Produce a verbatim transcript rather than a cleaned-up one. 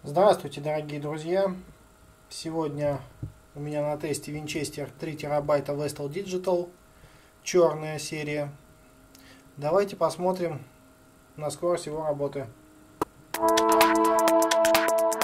Здравствуйте, дорогие друзья! Сегодня у меня на тесте Winchester три терабайта Vestel Digital, черная серия. Давайте посмотрим на скорость его работы.